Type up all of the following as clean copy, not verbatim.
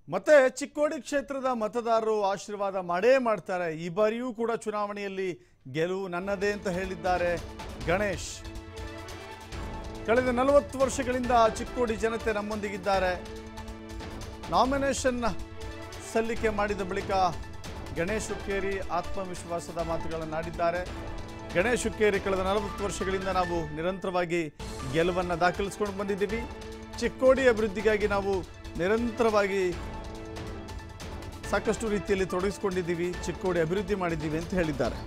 ಮತ್ತೆ ಚಿಕ್ಕೋಡಿ ಕ್ಷೇತ್ರದ ಮತದಾರರು ಆಶೀರ್ವಾದ ಮಾಡೇ ಮಾಡ್ತಾರೆ। ಈ ಬಾರಿಯೂ ಕೂಡ ಚುನಾವಣೆಯಲ್ಲಿ ಗೆಲುವು ನನ್ನದೇ ಅಂತ ಹೇಳಿದ್ದಾರೆ ಗಣೇಶ್। ಕಳೆದ 40 ವರ್ಷಗಳಿಂದ ಚಿಕ್ಕೋಡಿ ಜನತೆ ನಮ್ಮೊಂದಿಗಿದ್ದಾರೆ। ನಾಮಿನೇಷನ್ ಸಲ್ಲಿಕೆ ಮಾಡಿದ ಬಳಿಕ ಗಣೇಶ್ ಹುಕ್ಕೇರಿ ಆತ್ಮವಿಶ್ವಾಸದ ಮಾತುಗಳನ್ನು ಆಡಿದ್ದಾರೆ। ಗಣೇಶ್ ಹುಕ್ಕೇರಿ ಕಳೆದ 40 ವರ್ಷಗಳಿಂದ ನಾವು ನಿರಂತರವಾಗಿ ಗೆಲುವನ್ನು ದಾಖಲಿಸಿಕೊಂಡು ಬಂದಿದ್ದೀವಿ। ಚಿಕ್ಕೋಡಿ ಅಭಿವೃದ್ಧಿಗಾಗಿ ನಾವು ನಿರಂತರವಾಗಿ ಸಾಕಷ್ಟು ರೀತಿಯಲ್ಲಿ ತೊಡಗಿಸಿಕೊಂಡಿದ್ದೀವಿ, ಚಿಕ್ಕೋಡಿ ಅಭಿವೃದ್ಧಿ ಮಾಡಿದ್ದೀವಿ ಅಂತ ಹೇಳಿದ್ದಾರೆ।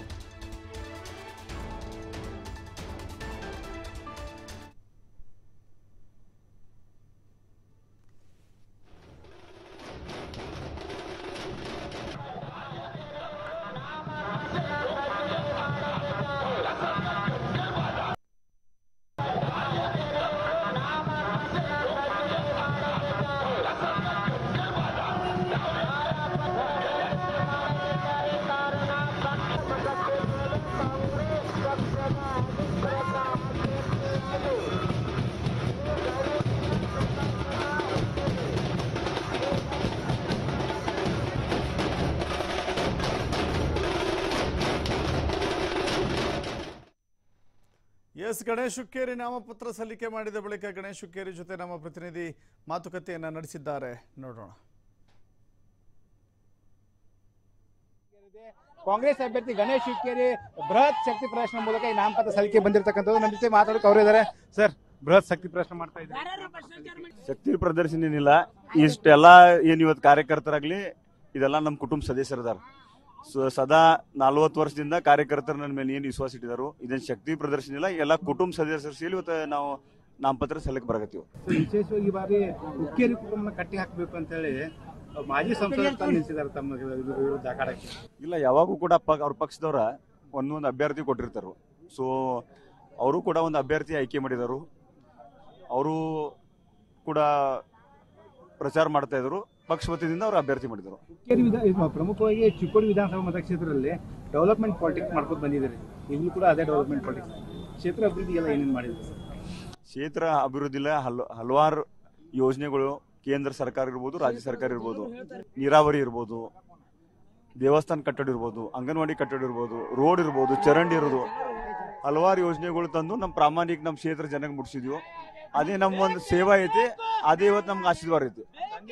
ಗಣೇಶ್ ಹುಕ್ಕೇರಿ ನಾಮಪತ್ರ ಸಲ್ಲಿಕೆ ಮಾಡಿದ ಬಳಿಕ ಗಣೇಶ್ ಹುಕ್ಕೇರಿ ಜೊತೆ ನಮ್ಮ ಪ್ರತಿನಿಧಿ ಮಾತುಕತೆಯನ್ನ ನಡೆಸಿದ್ದಾರೆ, ನೋಡೋಣ। ಕಾಂಗ್ರೆಸ್ ಅಭ್ಯರ್ಥಿ ಗಣೇಶ್ ಹುಕ್ಕೇರಿ ಬೃಹತ್ ಶಕ್ತಿ ಪ್ರದರ್ಶನ ಮೂಲಕ ಈ ನಾಮಪತ್ರ ಸಲ್ಲಿಕೆ ಬಂದಿರತಕ್ಕಂಥದ್ದು। ನಮ್ಮ ಜೊತೆ ಮಾತಾಡೋಕೆ ಅವರು ಇದ್ದಾರೆ। ಸರ್, ಬೃಹತ್ ಶಕ್ತಿ ಪ್ರದರ್ಶನ ಮಾಡ್ತಾ ಇದ್ದಾರೆ। ಶಕ್ತಿ ಪ್ರದರ್ಶನ ಏನಿಲ್ಲ, ಇಷ್ಟೆಲ್ಲ ಏನ್ ಇವತ್ತು ಕಾರ್ಯಕರ್ತರಾಗ್ಲಿ ಇದೆಲ್ಲ ನಮ್ಮ ಕುಟುಂಬ ಸದಸ್ಯರದಾರ। ಸದಾ 40 ವರ್ಷದಿಂದ ಕಾರ್ಯಕರ್ತರು ನನ್ನ ಮೇಲೆ ಏನು ವಿಶ್ವಾಸ ಇಟ್ಟಿದ್ದಾರೆ। ಇದೇನು ಶಕ್ತಿ ಪ್ರದರ್ಶನ ಇಲ್ಲ, ಎಲ್ಲ ಕುಟುಂಬ ಸದಸ್ಯರು ಸೇರಿ ಇವತ್ತು ನಾವು ನಾಮಪತ್ರ ಸಲ್ಲಿಕೆ ಬರಕತ್ತೀವಿ। ವಿಶೇಷವಾಗಿ ಈ ಬಾರಿ ಹುಕ್ಕೇರಿ ಕುಟುಂಬನ ಕಟ್ಟಿ ಹಾಕಬೇಕು ಅಂತ ಹೇಳಿ ಮಾಜಿ ಸಂಸದರು ನಿಲ್ಲಿಸಿದ್ದಾರೆ ತಮ್ಮ ವಿರುದ್ಧ ಅಖಾಡಕ್ಕೆ। ಇಲ್ಲ, ಯಾವಾಗೂ ಕೂಡ ಅವ್ರ ಪಕ್ಷದವರ ಒಂದೊಂದು ಅಭ್ಯರ್ಥಿ ಕೊಟ್ಟಿರ್ತಾರು। ಸೊ ಅವರು ಕೂಡ ಒಂದು ಅಭ್ಯರ್ಥಿ ಆಯ್ಕೆ ಮಾಡಿದರು, ಅವರು ಕೂಡ ಪ್ರಚಾರ ಮಾಡ್ತಾ ಇದ್ರು, ಪಕ್ಷ ವತಿಯಿಂದ ಅವರು ಅಭ್ಯರ್ಥಿ ಮಾಡಿದರು। ಹುಕ್ಕೇರಿ ಪ್ರಮುಖವಾಗಿ ಚಿಕ್ಕೋಡಿ ವಿಧಾನಸಭಾ ಮತಕ್ಷೇತ್ರದಲ್ಲಿ ಡೆವಲಪ್ಮೆಂಟ್ ಪಾಲಿಟಿಕ್ಸ್ ಮಾಡ್ಕೊಂಡು ಬಂದಿದ್ದಾರೆ, ಇಲ್ಲಿ ಕೂಡ ಅದೇ ಡೆವಲಪ್ಮೆಂಟ್ ಪಾಲಿಟಿಕ್ಸ್। ಕ್ಷೇತ್ರ ಅಭಿವೃದ್ಧಿ ಎಲ್ಲ ಏನೇನು ಮಾಡಿದ್ರು? ಕ್ಷೇತ್ರ ಅಭಿವೃದ್ಧಿ ಹಲವಾರು ಯೋಜನೆಗಳು ಕೇಂದ್ರ ಸರ್ಕಾರ ಇರ್ಬೋದು, ರಾಜ್ಯ ಸರ್ಕಾರ ಇರ್ಬೋದು, ನೀರಾವರಿ ಇರ್ಬೋದು, ದೇವಸ್ಥಾನ ಕಟ್ಟಡ ಇರ್ಬೋದು, ಅಂಗನವಾಡಿ ಕಟ್ಟಡ ಇರ್ಬೋದು, ರೋಡ್ ಇರ್ಬೋದು, ಚರಂಡಿ ಇರೋದು, ಹಲವಾರು ಯೋಜನೆಗಳು ತಂದು ನಮ್ಮ ಪ್ರಾಮಾಣಿಕ ನಮ್ಮ ಕ್ಷೇತ್ರ ಜನಕ್ಕೆ ಮುಟ್ಟಿಸಿದ್ವಿ। ಅದೇ ನಮ್ಮ ಒಂದು ಸೇವಾ ಐತಿ, ಅದೇ ಇವತ್ತು ನಮ್ಗೆ ಆಶೀರ್ವಾದ ಐತಿ।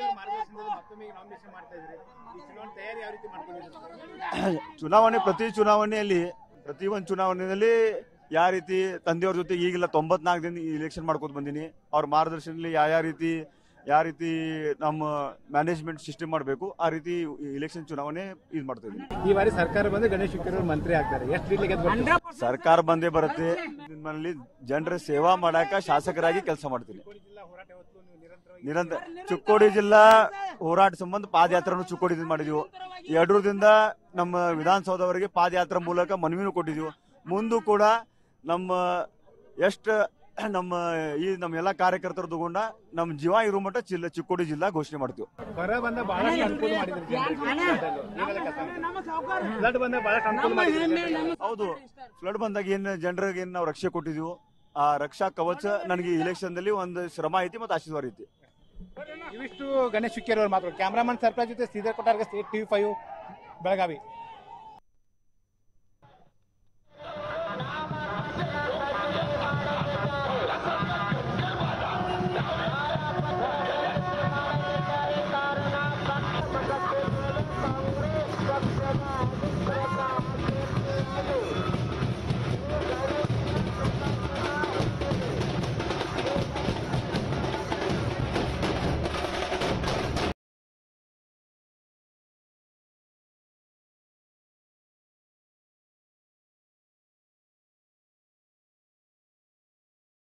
ಚುನಾವಣೆ ಪ್ರತಿ ಒಂದು ಚುನಾವಣೆಯಲ್ಲಿ ಯಾವ ರೀತಿ ತಂದೆಯವ್ರ ಜೊತೆ ಈಗಿಲ್ಲ 94 ದಿನ ಇಲೆಕ್ಷನ್ ಮಾಡ್ಕೊತ ಬಂದೀನಿ। ಅವ್ರ ಮಾರ್ಗದರ್ಶನದಲ್ಲಿ ಯಾವ ರೀತಿ ನಮ್ಮ ಮ್ಯಾನೇಜ್ಮೆಂಟ್ ಸಿಸ್ಟಮ್ ಮಾಡಬೇಕು ಆ ರೀತಿ ಇಲೆಕ್ಷನ್ ಚುನಾವಣೆ ಇದು ಮಾಡ್ತಾ ಇದ್ದೀವಿ। ಈ ಬಾರಿ ಸರ್ಕಾರ ಬಂದು ಗಣೇಶ್ ಹುಕ್ಕೇರಿ ಮಂತ್ರಿ ಆಗ್ತಾರೆ, ಎಷ್ಟು ರೀತಿಗೆ ಸರ್ಕಾರ ಬಂದೇ ಬರುತ್ತೆ। ನಿಮ್ಮಲ್ಲಿ ಜನರ ಸೇವಾ ಮಾಡಾಕ ಶಾಸಕರಾಗಿ ಕೆಲಸ ಮಾಡ್ತೀನಿ ನಿರಂತರ। ಚಿಕ್ಕೋಡಿ ಜಿಲ್ಲಾ ಹೋರಾಟ ಸಂಬಂಧ ಪಾದಯಾತ್ರೆನೂ ಚಿಕ್ಕೋಡಿದಿಂದ ಮಾಡಿದೀವಿ। ಯಡೂರದಿಂದ ನಮ್ಮ ವಿಧಾನಸೌಧವರೆಗೆ ಪಾದಯಾತ್ರೆ ಮೂಲಕ ಮನವಿನೂ ಕೊಟ್ಟಿದ್ದೀವಿ। ಮುಂದೂ ಕೂಡ ನಮ್ಮ ಎಲ್ಲ ಕಾರ್ಯಕರ್ತರು ತಗೊಂಡ ನಮ್ಮ ಜೀವ ಇರೋ ಮಟ್ಟ ಚಿಕ್ಕೋಡಿ ಜಿಲ್ಲಾ ಘೋಷಣೆ ಮಾಡ್ತೀವಿ। ಹೌದು, ಫ್ಲಡ್ ಬಂದಾಗ ಏನ್ ಜನರಿಗೆ ನಾವು ರಕ್ಷೆ ಕೊಟ್ಟಿದೀವಿ, ಆ ರಕ್ಷಾ ಕವಚ ನನಗೆ ಇಲೆಕ್ಷನ್ ದಲ್ಲಿ ಒಂದು ಶ್ರಮ ಐತಿ ಮತ್ತು ಆಶೀರ್ವಾದ ಐತಿ। ಇವಿಷ್ಟು ಗಣೇಶ್ ಹುಕ್ಕೇರಿ ಅವರು ಮಾತ್ರ। ಕ್ಯಾಮ್ರಾಮನ್ ಸರ್ಪ್ರೈಸ್ ಜೊತೆ ಶ್ರೀಧರ್ ಕೊಟ್ಟಾರ್ಗೆ, ಸ್ಟೇಟ್ TV5 ಬೆಳಗಾವಿ।